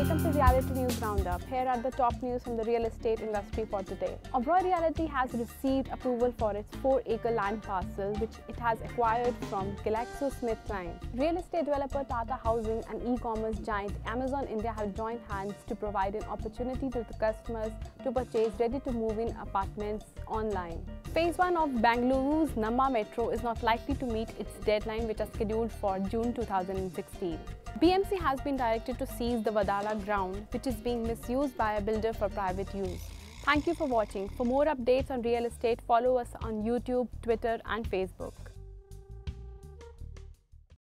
welcome to Realty News Roundup. Here are the top news from the real estate industry for today. Oberoi Realty has received approval for its 4-acre land parcel, which it has acquired from GlaxoSmithKline. Real estate developer Tata Housing and e-commerce giant Amazon India have joined hands to provide an opportunity to the customers to purchase ready-to-move-in apartments online. Phase 1 of Bengaluru's Namma Metro is not likely to meet its deadline, which is scheduled for June 2016. BMC has been directed to seize the Wadala ground, which is being misused by a builder for private use. Thank you for watching. For more updates on real estate, follow us on YouTube, Twitter and Facebook.